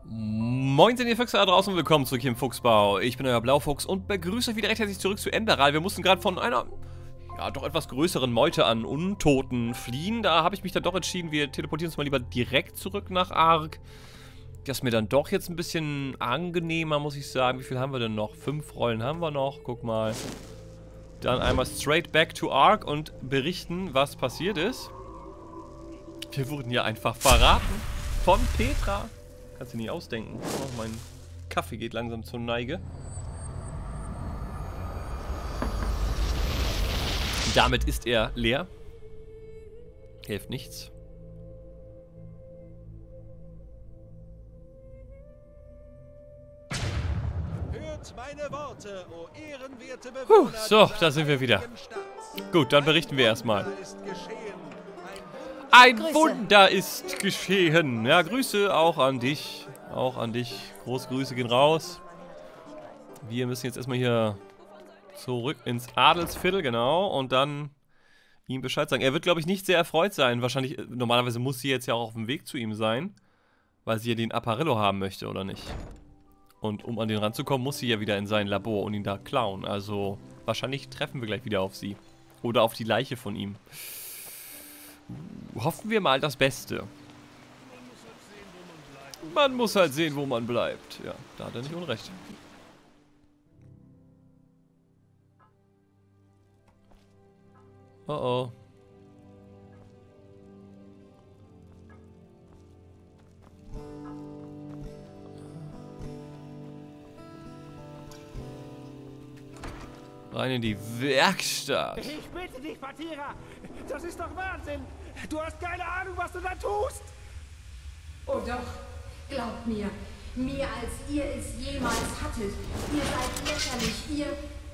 Moin, ihr Füchse da draußen, willkommen zurück hier im Fuchsbau. Ich bin euer Blaufuchs und begrüße euch wieder recht herzlich zurück zu Enderal. Wir mussten gerade von einer, ja, doch etwas größeren Meute an Untoten fliehen. Da habe ich mich dann doch entschieden, wir teleportieren uns mal lieber direkt zurück nach Ark. Das ist mir dann doch jetzt ein bisschen angenehmer, muss ich sagen. Wie viel haben wir denn noch? 5 Rollen haben wir noch, guck mal. Dann einmal straight back to Ark und berichten, was passiert ist. Wir wurden ja einfach verraten von Petra. Kannst du nicht ausdenken. Oh, mein Kaffee geht langsam zur Neige. Damit ist er leer. Hilft nichts. Hört meine Worte, o ehrenwerte Bewohner So, da sind wir wieder. Gut, dann berichten wir erstmal. Geschehen. Ein Wunder ist geschehen. Ja, Grüße auch an dich. Auch an dich. Große Grüße gehen raus. Wir müssen jetzt erstmal hier zurück ins Adelsviertel, genau. Und dann ihm Bescheid sagen. Er wird, glaube ich, nicht sehr erfreut sein. Wahrscheinlich, normalerweise muss sie jetzt ja auch auf dem Weg zu ihm sein. Weil sie ja den Apparillo haben möchte, oder nicht? Und um an den ranzukommen, muss sie ja wieder in sein Labor und ihn da klauen. Also, wahrscheinlich treffen wir gleich wieder auf sie. Oder auf die Leiche von ihm. Hoffen wir mal das Beste. Man muss halt sehen, wo man bleibt. Ja, da hat er nicht unrecht. Oh oh. Rein in die Werkstatt. Ich bitte dich, Patira! Das ist doch Wahnsinn! Du hast keine Ahnung, was du da tust! Oh doch, glaubt mir, mehr als ihr es jemals hattet. Ihr seid lächerlich, ihr...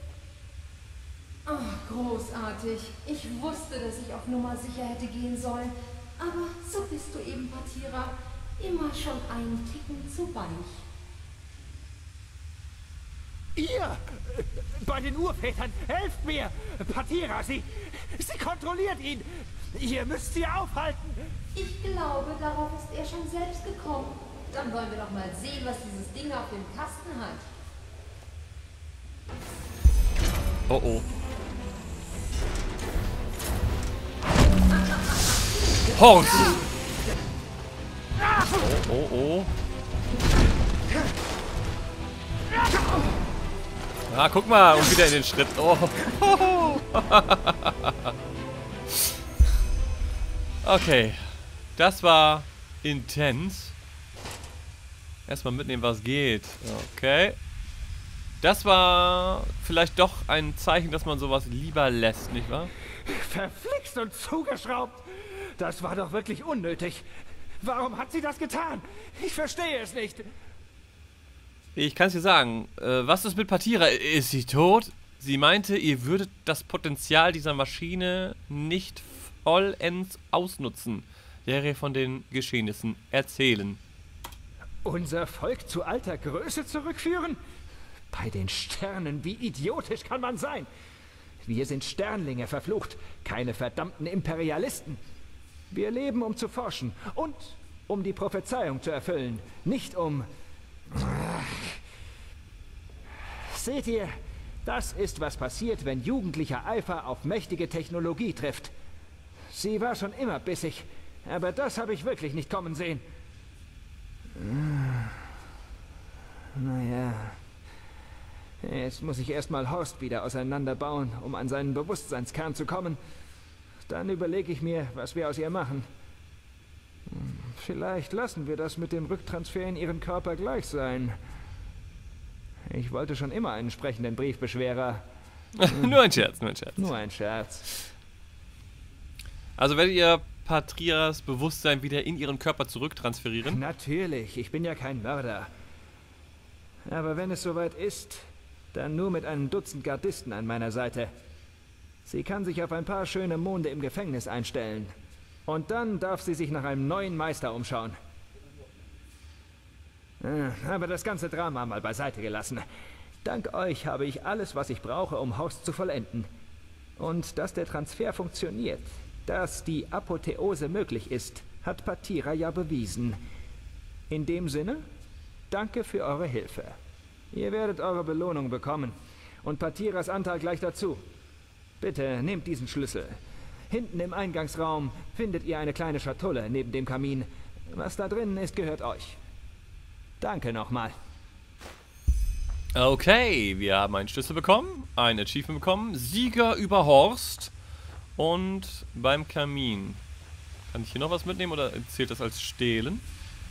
Oh, großartig. Ich wusste, dass ich auf Nummer sicher hätte gehen sollen. Aber so bist du eben, Patira. Immer schon einen Ticken zu weich. Ihr! Bei den Urvätern, helft mir! Patira, sie kontrolliert ihn! Ihr müsst sie aufhalten! Ich glaube, darauf ist er schon selbst gekommen. Dann wollen wir doch mal sehen, was dieses Ding auf dem Kasten hat. Oh oh. Horst! Oh oh oh. Ah, guck mal, und wieder in den Schritt. Oh. Okay. Das war intens. Erstmal mitnehmen, was geht. Okay. Das war vielleicht doch ein Zeichen, dass man sowas lieber lässt, nicht wahr? Verflixt und zugeschraubt! Das war doch wirklich unnötig. Warum hat sie das getan? Ich verstehe es nicht. Ich kann es dir sagen. Was ist mit Patira? Ist sie tot? Sie meinte, ihr würdet das Potenzial dieser Maschine nicht vollends ausnutzen. Wäre von den Geschehnissen erzählen. Unser Volk zu alter Größe zurückführen? Bei den Sternen, wie idiotisch kann man sein? Wir sind Sternlinge, verflucht, keine verdammten Imperialisten. Wir leben, um zu forschen und um die Prophezeiung zu erfüllen, nicht um... Seht ihr, das ist, was passiert, wenn jugendlicher Eifer auf mächtige Technologie trifft. Sie war schon immer bissig, aber das habe ich wirklich nicht kommen sehen. Naja, jetzt muss ich erstmal Horst wieder auseinanderbauen, um an seinen Bewusstseinskern zu kommen. Dann überlege ich mir, was wir aus ihr machen. Vielleicht lassen wir das mit dem Rücktransfer in ihren Körper gleich sein. Ich wollte schon immer einen sprechenden Briefbeschwerer. Nur ein Scherz, nur ein Scherz. Nur ein Scherz. Also werdet ihr Patrias Bewusstsein wieder in ihren Körper zurücktransferieren? Natürlich, ich bin ja kein Mörder. Aber wenn es soweit ist, dann nur mit einem Dutzend Gardisten an meiner Seite. Sie kann sich auf ein paar schöne Monde im Gefängnis einstellen. Und dann darf sie sich nach einem neuen Meister umschauen. Aber das ganze Drama mal beiseite gelassen. Dank euch habe ich alles, was ich brauche, um Horst zu vollenden. Und dass der Transfer funktioniert, dass die Apotheose möglich ist, hat Patira ja bewiesen. In dem Sinne, Danke für eure Hilfe. Ihr werdet eure Belohnung bekommen. Und Patiras Anteil gleich dazu. Bitte nehmt diesen Schlüssel. Hinten im Eingangsraum findet ihr eine kleine Schatulle neben dem Kamin. Was da drin ist, gehört euch. Danke nochmal. Okay, wir haben einen Schlüssel bekommen, ein Achievement bekommen, Sieger über Horst und beim Kamin. Kann ich hier noch was mitnehmen oder zählt das als Stehlen?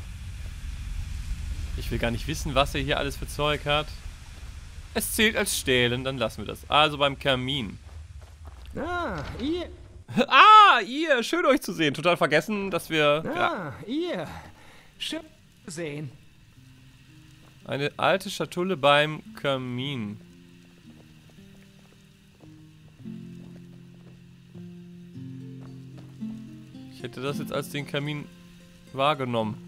Ich will gar nicht wissen, was er hier alles für Zeug hat. Es zählt als Stehlen, dann lassen wir das. Also beim Kamin. Ah, ihr. Ah, ihr! Schön euch zu sehen. Total vergessen, dass wir... Ah, ihr. Schön zu sehen. Eine alte Schatulle beim Kamin. Ich hätte das jetzt als den Kamin wahrgenommen.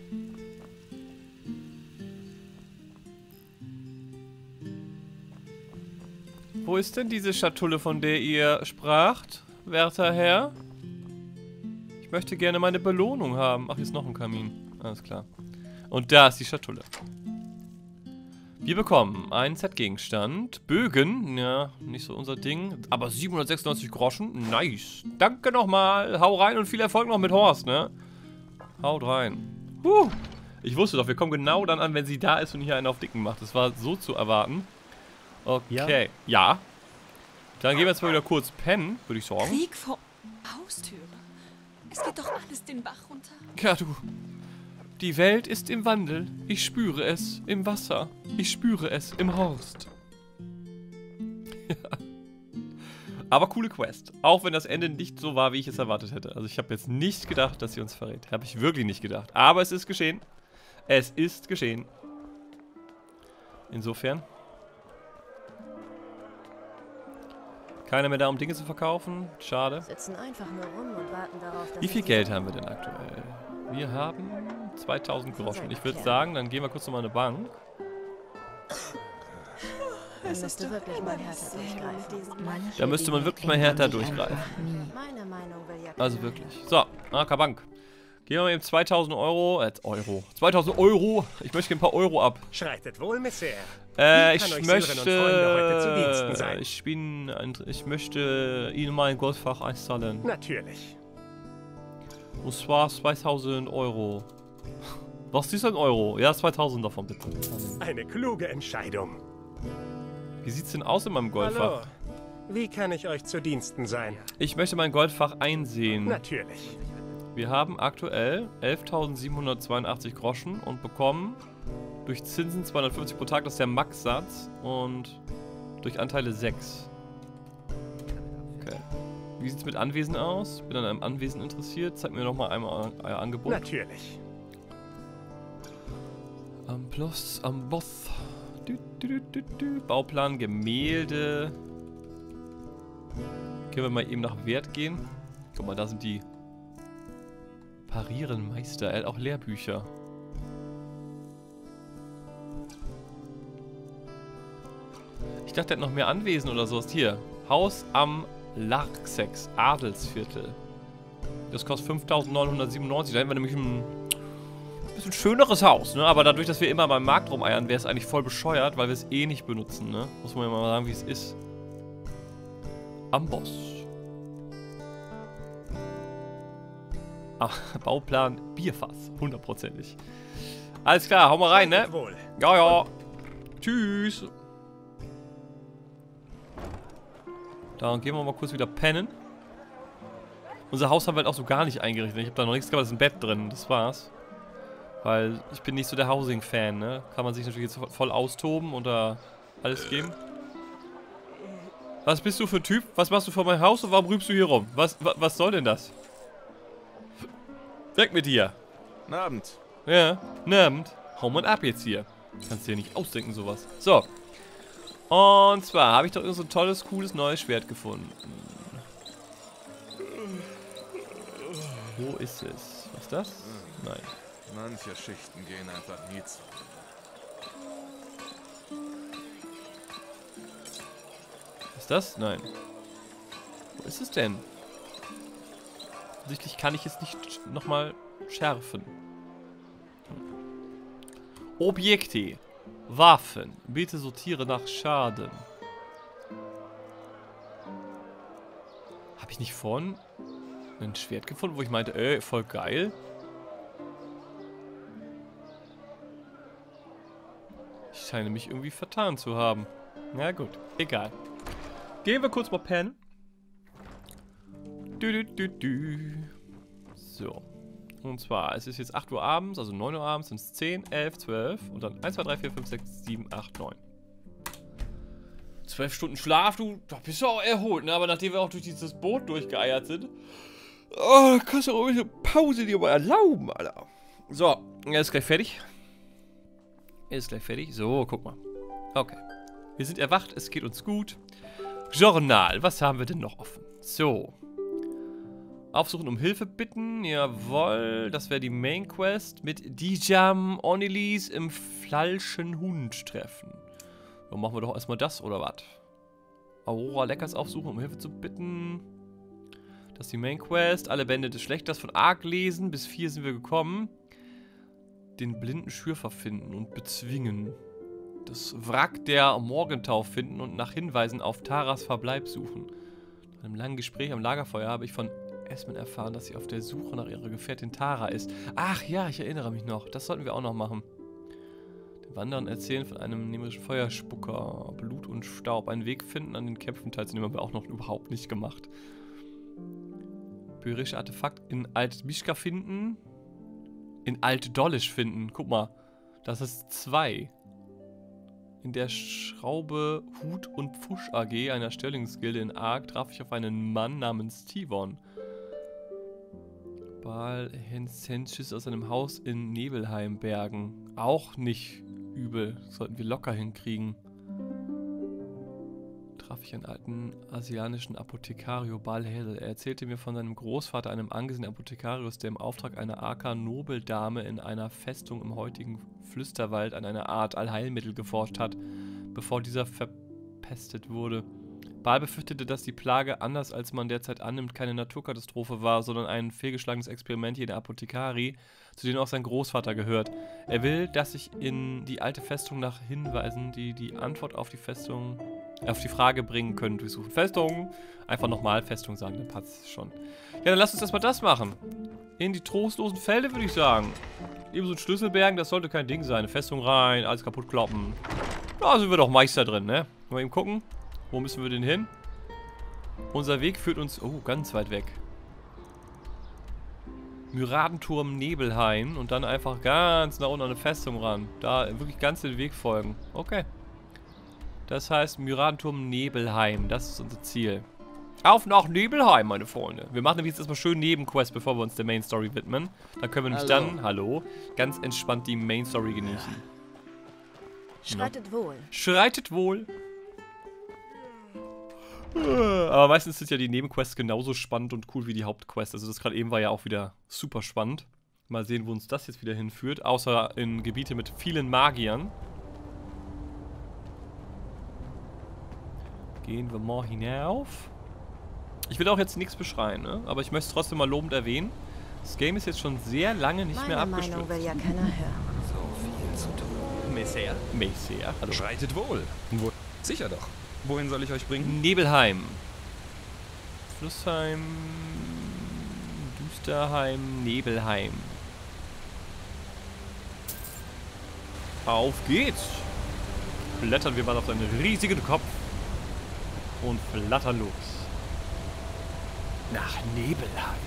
Wo ist denn diese Schatulle, von der ihr spracht, werter Herr? Ich möchte gerne meine Belohnung haben. Ach, hier ist noch ein Kamin. Alles klar. Und da ist die Schatulle. Wir bekommen einen Set-Gegenstand. Bögen. Ja, nicht so unser Ding. Aber 796 Groschen. Nice. Danke nochmal. Hau rein und viel Erfolg noch mit Horst, ne? Haut rein. Ich wusste doch, wir kommen genau dann an, wenn sie da ist und hier einen auf Dicken macht. Das war so zu erwarten. Okay. Ja. Dann gehen wir jetzt mal wieder kurz pennen, würde ich sagen. Krieg vor Haustüre. Es geht doch alles den Bach runter. Ja, du. Die Welt ist im Wandel. Ich spüre es im Wasser. Ich spüre es im Horst. Ja. Aber coole Quest. Auch wenn das Ende nicht so war, wie ich es erwartet hätte. Also ich habe jetzt nicht gedacht, dass sie uns verrät. Habe ich wirklich nicht gedacht. Aber es ist geschehen. Es ist geschehen. Insofern. Keiner mehr da, um Dinge zu verkaufen. Schade. Sitzen einfach nur rum und warten darauf, dass Wie viel Geld haben wir denn aktuell? Wir haben 2000 Groschen. Ich würde sagen, dann gehen wir kurz nochmal eine Bank. Da müsste wirklich mal härter durchgreifen. Da müsste man wirklich mal härter durchgreifen. Meine Meinung will ja Also wirklich. So, AK Bank. Gehen wir mal eben 2000 Euro. 2000 Euro. Ich möchte ein paar Euro ab. Schreitet wohl, Monsieur. Ich möchte Ihnen mein Goldfach einzahlen. Natürlich. Und zwar 2000 Euro. Was ist ein Euro? Ja, 2000 davon bitte. Eine kluge Entscheidung. Wie sieht's denn aus in meinem Goldfach? Hallo. Wie kann ich euch zu Diensten sein? Ich möchte mein Goldfach einsehen. Natürlich. Wir haben aktuell 11.782 Groschen und bekommen durch Zinsen 250 pro Tag, das ist der Max-Satz, und durch Anteile 6. Okay. Wie sieht es mit Anwesen aus? Bin an einem Anwesen interessiert. Zeig mir noch mal einmal euer Angebot. Natürlich. Am Plus, am Boss. Bauplan, Gemälde. Können wir mal eben nach Wert gehen? Guck mal, da sind die Parieren Meister. Er hat auch Lehrbücher. Ich dachte, er hat noch mehr Anwesen oder sowas. Hier. Haus am Larksex, Adelsviertel. Das kostet 5.997. Da hätten wir nämlich ein bisschen schöneres Haus, ne? Aber dadurch, dass wir immer beim Markt rumeiern, wäre es eigentlich voll bescheuert, weil wir es eh nicht benutzen, ne? Muss man ja mal sagen, wie es ist. Amboss. Ah, Bauplan Bierfass. 100%ig. Alles klar, hau mal rein, ne? Wohl. Ja, ja. Tschüss. Dann gehen wir mal kurz wieder pennen. Unser Haus haben wir halt auch so gar nicht eingerichtet. Ich habe da noch nichts gehabt, da ist ein Bett drin. Das war's. Weil ich bin nicht so der Housing-Fan, ne? Kann man sich natürlich jetzt voll austoben und da alles geben. Was bist du für ein Typ? Was machst du vor meinem Haus und warum rübst du hier rum? Was soll denn das? Weg mit dir. Guten Abend. Ja, guten Abend. Hau mal ab jetzt hier. Kannst dir nicht ausdenken, sowas. So. Und zwar habe ich doch irgend so ein tolles, cooles, neues Schwert gefunden. Wo ist es? Was ist das? Nein. Manche Schichten gehen einfach nie zu. Was ist das? Nein. Wo ist es denn? Offensichtlich kann ich es nicht nochmal schärfen. Objekte. Waffen. Bitte sortiere nach Schaden. Habe ich nicht vorhin ein Schwert gefunden, wo ich meinte, voll geil? Ich scheine mich irgendwie vertan zu haben. Na gut, egal. Gehen wir kurz mal pennen. So. Und zwar, es ist jetzt 8 Uhr abends, also 9 Uhr abends, sind es 10, 11, 12 und dann 1, 2, 3, 4, 5, 6, 7, 8, 9. 12 Stunden Schlaf, du, da bist du auch erholt, ne? Aber nachdem wir auch durch dieses Boot durchgeeiert sind, oh, kannst du auch eine Pause dir mal erlauben, Alter. So, er ist gleich fertig. So, guck mal. Okay. Wir sind erwacht, es geht uns gut. Journal, was haben wir denn noch offen? So. Aufsuchen, um Hilfe bitten. Jawohl, das wäre die Main Quest. Mit Dijam Onilis im falschen Hund treffen. Dann machen wir doch erstmal das, oder was? Aurora Leckers aufsuchen, um Hilfe zu bitten. Das ist die Main Quest. Alle Bände des Schlechters von Ark lesen. Bis 4 sind wir gekommen. Den blinden Schürfer finden und bezwingen. Das Wrack der Morgenthau finden und nach Hinweisen auf Taras Verbleib suchen. Nach einem langen Gespräch am Lagerfeuer habe ich von Esmen erfahren, dass sie auf der Suche nach ihrer Gefährtin Tara ist. Ach ja, ich erinnere mich noch. Das sollten wir auch noch machen. Den Wanderern erzählen von einem nämlichen Feuerspucker. Blut und Staub. Einen Weg finden, an den Kämpfen teilzunehmen, haben wir auch noch überhaupt nicht gemacht. Böhrische Artefakt in Alt-Mischka finden. In Alt-Dollisch finden. Guck mal. Das ist 2. In der Schraube Hut und Pfusch AG, einer Sterlingsgilde in Ark, traf ich auf einen Mann namens Tivon. Baal Hensensches aus einem Haus in Nebelheim bergen. Auch nicht übel. Sollten wir locker hinkriegen. Traf ich einen alten asiatischen Apothekario, Baal Hel. Er erzählte mir von seinem Großvater, einem angesehenen Apothekarius, der im Auftrag einer Arka-Nobeldame in einer Festung im heutigen Flüsterwald an einer Art Allheilmittel geforscht hat, bevor dieser verpestet wurde. Baal befürchtete, dass die Plage, anders als man derzeit annimmt, keine Naturkatastrophe war, sondern ein fehlgeschlagenes Experiment jener Apothekari, zu denen auch sein Großvater gehört. Er will, dass ich in die alte Festung nach Hinweisen, die die Antwort auf die Festung, auf die Frage bringen können, durchsuchen. Festung! Einfach nochmal Festung sagen, dann passt es schon. Ja, dann lass uns erstmal das machen. In die trostlosen Felder, würde ich sagen. Eben so ein Schlüsselbergen, das sollte kein Ding sein. Eine Festung rein, alles kaputt kloppen. Da sind wir doch Meister drin, ne? Mal eben gucken. Wo müssen wir denn hin? Unser Weg führt uns... Oh, ganz weit weg. Myradenturm Nebelheim. Und dann einfach ganz nach unten an eine Festung ran. Da wirklich ganz den Weg folgen. Okay. Das heißt Myradenturm Nebelheim. Das ist unser Ziel. Auf nach Nebelheim, meine Freunde. Wir machen nämlich jetzt erstmal schön Nebenquest, bevor wir uns der Main Story widmen. Dann können wir nämlich dann, ganz entspannt die Main Story genießen. Schreitet wohl. Schreitet wohl. Aber meistens sind ja die Nebenquests genauso spannend und cool wie die Hauptquest. Also das gerade eben war ja auch wieder super spannend. Mal sehen, wo uns das jetzt wieder hinführt. Außer in Gebiete mit vielen Magiern. Gehen wir mal hinauf. Ich will auch jetzt nichts beschreien, ne? Aber ich möchte es trotzdem mal lobend erwähnen. Das Game ist jetzt schon sehr lange nicht mehr abgestürzt. Meine Meinung will ja keiner hören. So viel zu tun. Messer? Hallo. Schreitet wohl. Sicher doch. Wohin soll ich euch bringen? Nebelheim. Flussheim. Düsterheim. Nebelheim. Auf geht's. Blättern wir mal auf seinen riesigen Kopf. Und flattern los. Nach Nebelheim.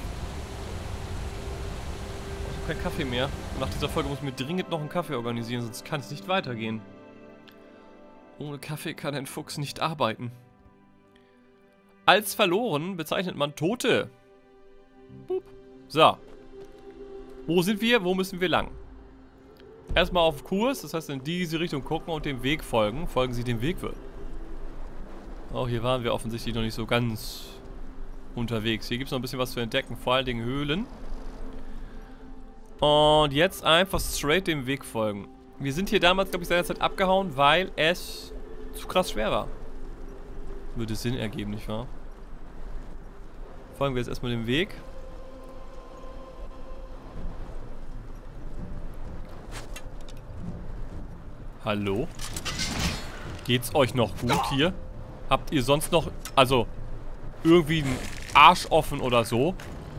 Ich habe keinen Kaffee mehr. Nach dieser Folge muss ich mir dringend noch einen Kaffee organisieren, sonst kann es nicht weitergehen. Ohne Kaffee kann ein Fuchs nicht arbeiten. Als verloren bezeichnet man Tote. Boop. So. Wo sind wir? Wo müssen wir lang? Erstmal auf Kurs, das heißt in diese Richtung gucken und dem Weg folgen. Folgen Sie dem Weg. Oh, hier waren wir offensichtlich noch nicht so ganz unterwegs. Hier gibt es noch ein bisschen was zu entdecken, vor allen Dingen Höhlen. Und jetzt einfach straight dem Weg folgen. Wir sind hier damals, glaube ich, seinerzeit abgehauen, weil es zu krass schwer war. Würde Sinn ergeben, nicht wahr? Folgen wir jetzt erstmal dem Weg. Hallo? Geht's euch noch gut hier? Habt ihr sonst noch, also, irgendwie einen Arsch offen oder so?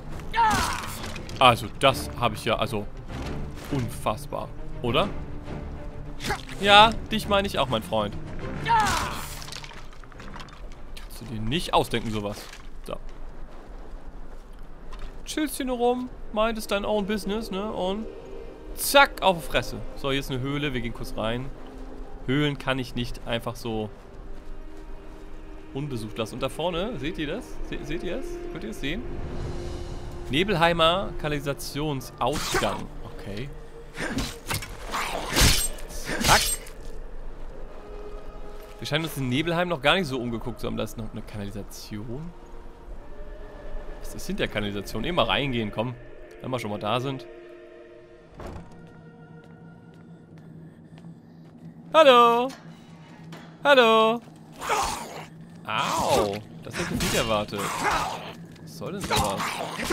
Also, das habe ich ja, also, unfassbar, oder? Ja, dich meine ich auch, mein Freund. Kannst du dir nicht ausdenken, sowas. So. Chillst hier nur rum, meintest dein own business, ne? Und zack, auf die Fresse. So, hier ist eine Höhle, wir gehen kurz rein. Höhlen kann ich nicht einfach so unbesucht lassen. Und da vorne, seht ihr das? Seht ihr es? Könnt ihr es sehen? Nebelheimer Kanalisationsausgang. Okay. Zack. Wir scheinen uns in Nebelheim noch gar nicht so umgeguckt zu haben. Da ist noch eine Kanalisation. Was ist hinter der Kanalisation? Immer reingehen, komm. Wenn wir schon mal da sind. Hallo! Hallo! Au! Das hätte ich nicht erwartet. Was soll denn sowas?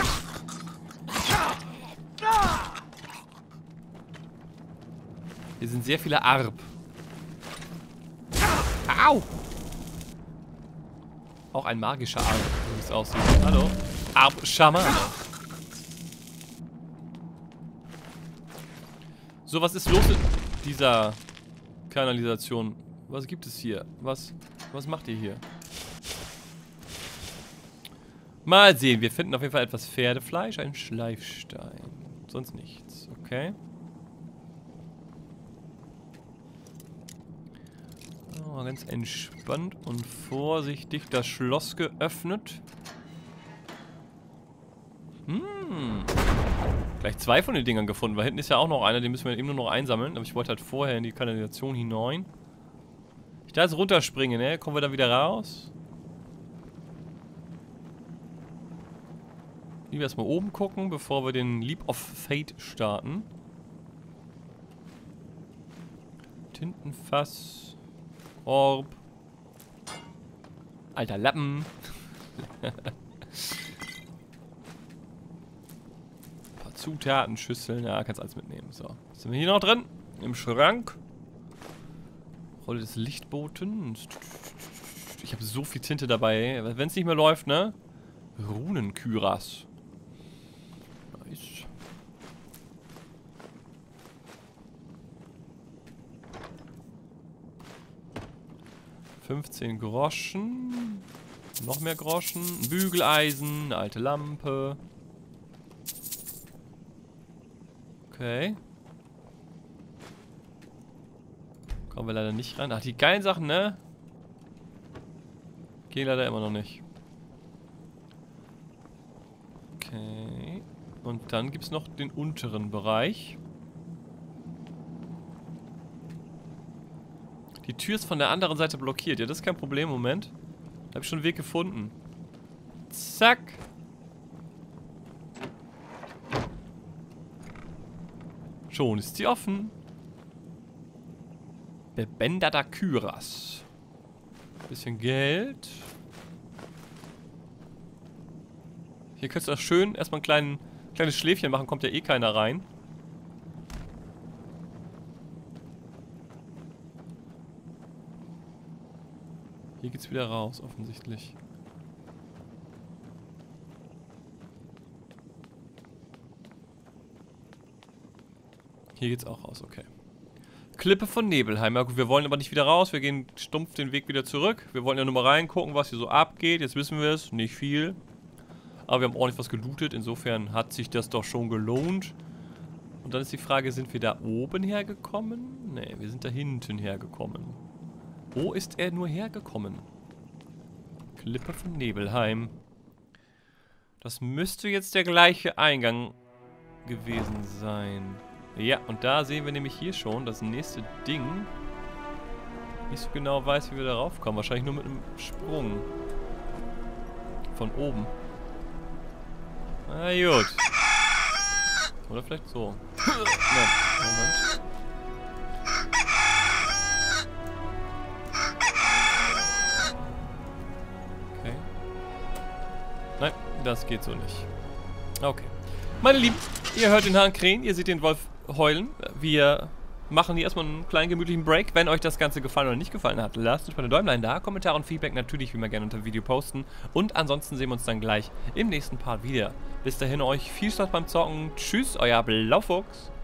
Hier sind sehr viele Arb. Au! Auch ein magischer Arb, wie es aussieht. Hallo? Arb-Schamane. So, was ist los mit dieser Kanalisation? Was gibt es hier? Was macht ihr hier? Mal sehen. Wir finden auf jeden Fall etwas Pferdefleisch. Ein Schleifstein. Sonst nichts. Okay. Oh, ganz entspannt und vorsichtig das Schloss geöffnet. Gleich 2 von den Dingern gefunden. Weil hinten ist ja auch noch einer. Den müssen wir eben nur noch einsammeln. Aber ich wollte halt vorher in die Kanalisation hinein. Ich da jetzt runterspringen, ne? Kommen wir dann wieder raus? Lieber erstmal oben gucken, bevor wir den Leap of Fate starten. Tintenfass. Orb. Alter Lappen. Paar Zutaten, Schüsseln. Ja, kannst alles mitnehmen. So. Was sind wir hier noch drin? Im Schrank. Rolle des Lichtbotens. Ich habe so viel Tinte dabei. Wenn es nicht mehr läuft, ne? Runenkyras. Nice. $15 Groschen. Noch mehr Groschen. Ein Bügeleisen. Eine alte Lampe. Okay. Kommen wir leider nicht rein. Ach, die geilen Sachen, ne? Gehen leider immer noch nicht. Okay. Und dann gibt es noch den unteren Bereich. Die Tür ist von der anderen Seite blockiert. Ja, das ist kein Problem. Moment. Da habe ich schon einen Weg gefunden. Zack. Schon ist sie offen. Bebänderter Kyras. Bisschen Geld. Hier könntest du auch schön erstmal ein kleines Schläfchen machen. Kommt ja eh keiner rein. Hier geht's wieder raus, offensichtlich. Hier geht's auch raus, okay. Klippe von Nebelheim. Ja gut, wir wollen aber nicht wieder raus. Wir gehen stumpf den Weg wieder zurück. Wir wollen ja nur mal reingucken, was hier so abgeht. Jetzt wissen wir es. Nicht viel. Aber wir haben ordentlich was gelootet. Insofern hat sich das doch schon gelohnt. Und dann ist die Frage, sind wir da oben hergekommen? Ne, wir sind da hinten hergekommen. Wo ist er nur hergekommen? Klippe von Nebelheim. Das müsste jetzt der gleiche Eingang gewesen sein. Ja, und da sehen wir nämlich hier schon das nächste Ding. Nicht so genau weiß, wie wir da raufkommen. Wahrscheinlich nur mit einem Sprung. Von oben. Na gut. Oder vielleicht so. Nein, Moment. Okay. Nein, das geht so nicht. Okay. Meine Lieben, ihr hört den Hahn krähen, ihr seht den Wolf heulen, wie er machen hier erstmal einen kleinen gemütlichen Break. Wenn euch das Ganze gefallen oder nicht gefallen hat, lasst uns mal eine Däumlein da. Kommentare und Feedback natürlich wie immer gerne unter dem Video posten. Und ansonsten sehen wir uns dann gleich im nächsten Part wieder. Bis dahin euch viel Spaß beim Zocken. Tschüss, euer Blaufuchs.